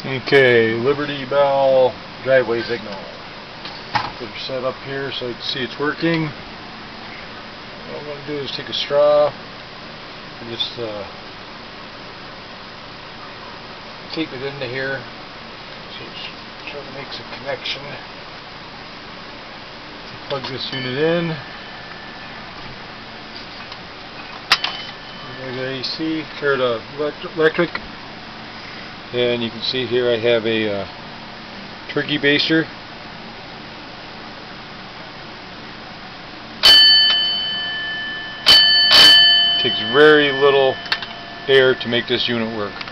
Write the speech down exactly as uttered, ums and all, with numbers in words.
Okay, Liberty Bell driveway signal. Put it set up here so you can see it's working. What I'm going to do is take a straw and just uh, tape it into here so it sort of makes a connection. Plug this unit in. There's the A C, or the electric. And you can see here I have a uh, turkey baster. Takes very little air to make this unit work.